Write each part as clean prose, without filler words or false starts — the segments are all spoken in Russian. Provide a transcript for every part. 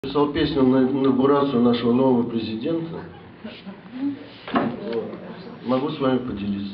Писал песню на инаугурацию нашего нового президента. Вот. Могу с вами поделиться.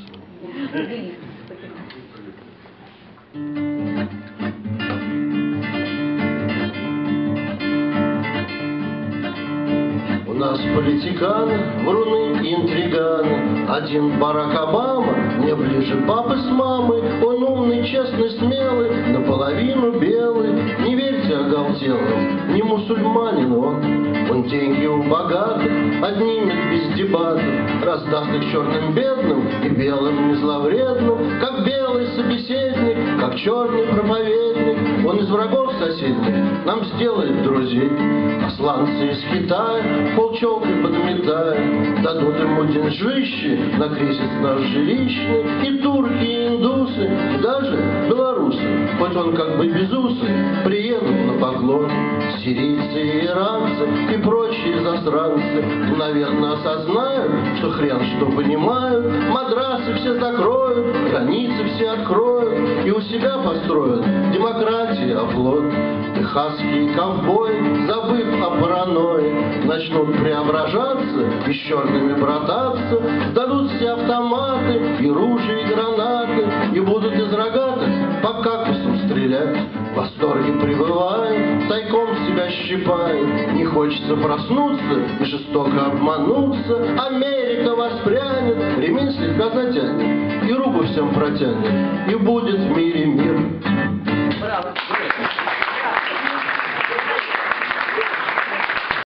У нас политиканы, вруны и интриганы. Один Барак Обама, мне ближе папы с мамой. Он умный, честный, смелый, наполовину белый. Не верьте оголтелым, не мусульманин он деньги у богатых отнимет без дебатов, раздаст их черным бедным и белым незловредным, как белый собеседник, как черный проповедник. Он из врагов соседних нам сделает друзей. Посланцы из Китая полчелкой подметая дадут ему деньжищи на кризис наш жилищный. И турки, и индусы, и даже белорусы, хоть он как бы безусый, приедут на поклон. Сирийцы и иранцы и прочие засранцы, наверное, осознают, что хрен что понимают. Мадрасы все закроют, границы все откроют и у себя построят демократии оплот. Техасские ковбои, забыв о паранойи, начнут преображаться и с черными брататься, сдадут все автоматы и ружья, и гранаты, и будут из рогатых по кактусам стрелять. В восторге пребывают, тайком себя щипают. Не хочется проснуться и жестоко обмануться. Америка воспрянет, ремень слегка затянет и руку всем протянет, и будет в мире мир.